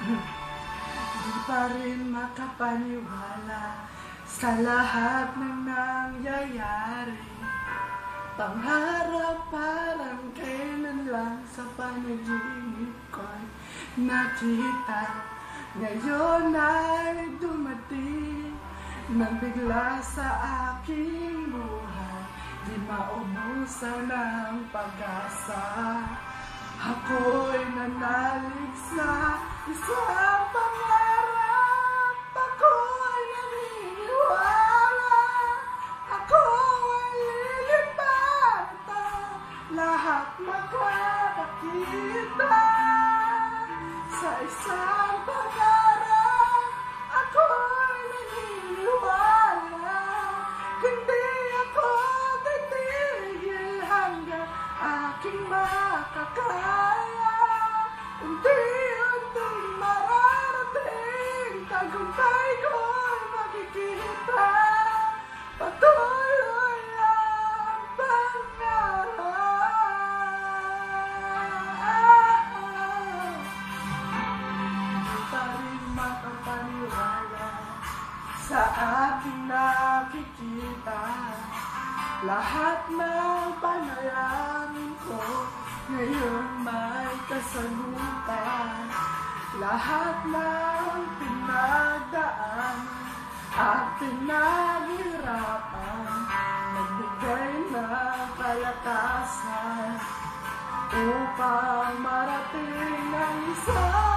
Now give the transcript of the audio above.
Di pa rin makapaniwala sa lahat ng nangyayari. Pangarap parang kailan lang sa panaginip ko'y nakita. Ngayon ay dumating nang bigla sa aking buhay. Di maubusan ng pag-asa. Ako'y nanalig sa isang pangarap. Ako'y naniniwala. Ako ay lilipad at lahat makakakita sa isang pangarap. Ako'y naniniwala. Hindi ako titigil hanggang aking makakaya. Unti-unting mararating, tagumpay ko'y makikita. Patuloy ang pangarap. Di pa rin makapaniwala sa aking nakikita. Lahat ng panalangin ko ngayon may kasagutan. Lahat ng pinagdaan at pinaghirapan, nagbigay ng kalakasan upang marating ang isang